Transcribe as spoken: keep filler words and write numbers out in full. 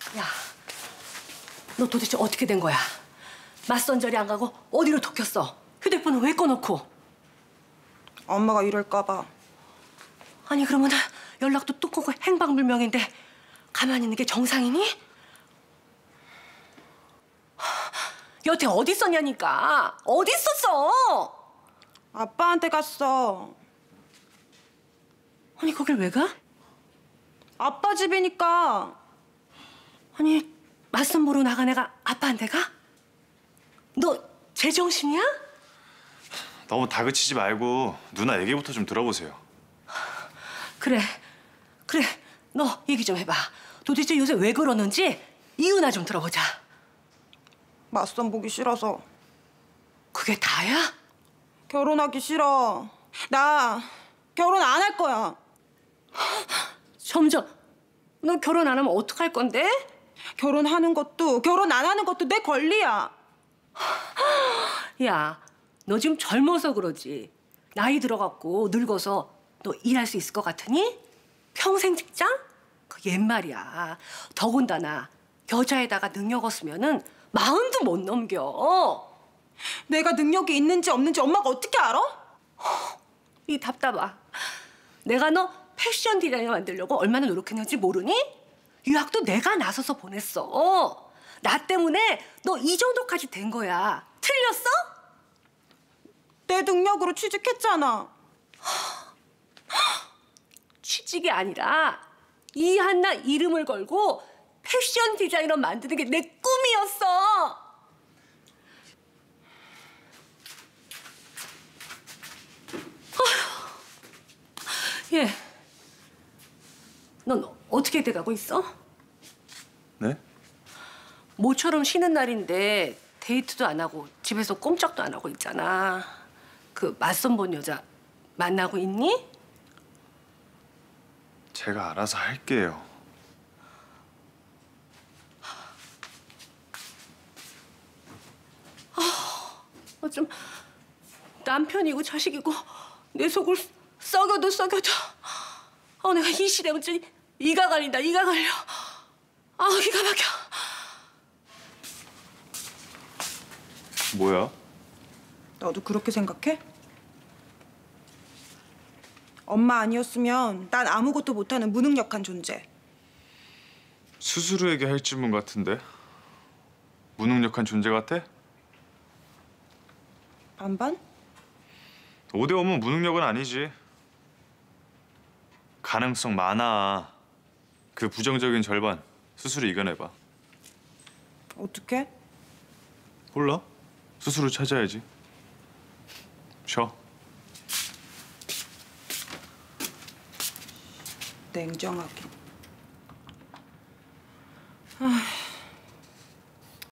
야, 너 도대체 어떻게 된 거야? 맞선 자리 안 가고 어디로 도켰어? 휴대폰은 왜 꺼놓고? 엄마가 이럴까 봐. 아니 그러면 연락도 뚝 끊고 행방불명인데 가만히 있는 게 정상이니? 여태 어디 있었냐니까. 어디 있었어? 아빠한테 갔어. 아니 거길 왜 가? 아빠 집이니까. 아니 맞선 보러 나간 애가 아빠한테 가? 너 제정신이야? 너무 다그치지 말고 누나 얘기부터 좀 들어보세요. 그래, 그래. 너 얘기 좀 해봐. 도대체 요새 왜 그러는지 이유나 좀 들어보자. 맞선 보기 싫어서. 그게 다야? 결혼하기 싫어. 나 결혼 안 할 거야. 점점 너 결혼 안 하면 어떡할 건데? 결혼하는 것도 결혼 안 하는 것도 내 권리야. 야, 너 지금 젊어서 그러지. 나이 들어갖고 늙어서 너 일할 수 있을 것 같으니? 평생 직장? 그 옛말이야. 더군다나 여자에다가 능력 없으면은 마흔도 못 넘겨. 내가 능력이 있는지 없는지 엄마가 어떻게 알아? 이 답답아. 내가 너 패션 디자이너 만들려고 얼마나 노력했는지 모르니? 유학도 내가 나서서 보냈어. 나 때문에 너 이 정도까지 된 거야. 틀렸어? 내 능력으로 취직했잖아. 취직이 아니라 이한나 이름을 걸고 패션 디자이너 만드는 게 내 꿈이었어. 얘, 넌 어떻게 돼가고 있어? 네? 모처럼 쉬는 날인데 데이트도 안 하고 집에서 꼼짝도 안 하고 있잖아. 그 맞선 본 여자 만나고 있니? 제가 알아서 할게요. 어, 좀 남편이고 자식이고 내 속을 썩여도 썩여도 어, 내가 이 시대면 좀 이가 갈린다. 이가 갈려. 아, 기가 막혀. 뭐야? 너도 그렇게 생각해? 엄마 아니었으면 난 아무것도 못하는 무능력한 존재. 스스로에게 할 질문 같은데? 무능력한 존재 같아? 반반? 오 대 오면 무능력은 아니지. 가능성 많아. 그 부정적인 절반 스스로 이겨내봐. 어떻게? 몰라? 스스로 찾아야지. 쉬어. 냉정하긴.